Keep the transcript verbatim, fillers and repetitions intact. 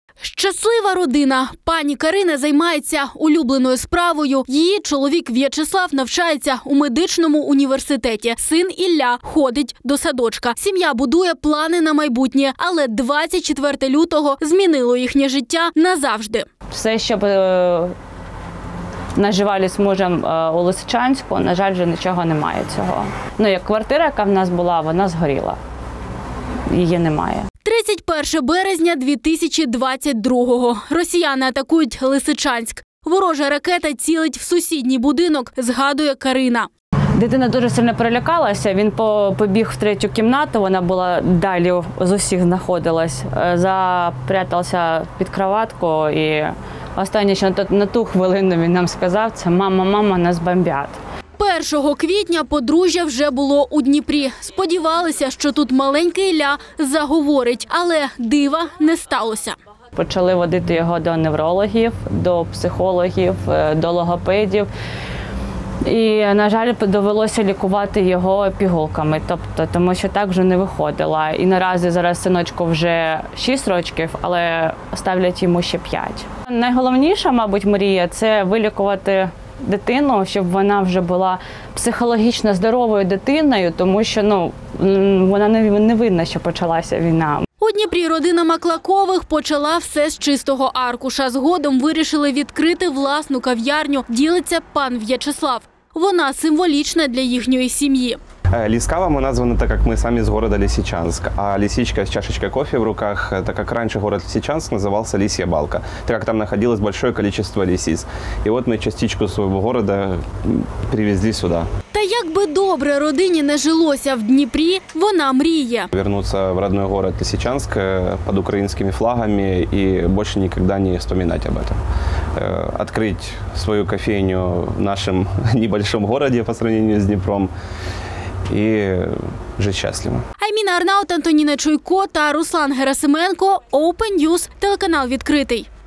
Щаслива родина. Пані Карина займається улюбленою справою. Її чоловік В'ячеслав навчається у медичному університеті. Син Ілля ходить до садочка. Сім'я будує плани на майбутнє, але двадцять четвертого лютого змінило їхнє життя назавжди. Все, що е, наживали з мужем е, у Лисичанську, на жаль, вже нічого немає цього. Ну, як квартира, яка в нас була, вона згоріла. Її немає. тридцять першого березня дві тисячі двадцять другого. Росіяни атакують Лисичанськ. Ворожа ракета цілить в сусідній будинок, згадує Карина. Дитина дуже сильно перелякалася, він побіг в третю кімнату, вона була далі з усіх знаходилась, запрятався під кроватку і останнє, що на ту хвилину він нам сказав, це «мама, мама, нас бомбять». першого квітня подружжя вже було у Дніпрі. Сподівалися, що тут маленький Ілля заговорить, але дива не сталося. Почали водити його до неврологів, до психологів, до логопедів. І, на жаль, довелося лікувати його пігулками, тобто, тому що так вже не виходило. І наразі зараз синочку вже шість років, але ставлять йому ще п'ять. Найголовніша, мабуть, мрія – це вилікувати дитину, щоб вона вже була психологічно здоровою дитиною, тому що ну, вона не винна, що почалася війна. У Дніпрі родина Маклакових почала все з чистого аркуша. Згодом вирішили відкрити власну кав'ярню, ділиться пан В'ячеслав. Вона символічна для їхньої сім'ї. Лискава мы названы, так как мы сами из города Лисичанск, а лисичка с чашечкой кофе в руках, так как раньше город Лисичанск назывался Лисья Балка, так как там находилось большое количество лисиц. И вот мы частичку своего города привезли сюда. Та як би добре родині не жилося в Дніпрі, вона мріє. Вернуться в родной город Лисичанск под украинскими флагами и больше никогда не вспоминать об этом. Открыть свою кофейню в нашем небольшом городе по сравнению с Днепром і жити щасливо. Айміна Арнаут, Антоніна Чуйко та Руслан Герасименко. Open News, телеканал відкритий.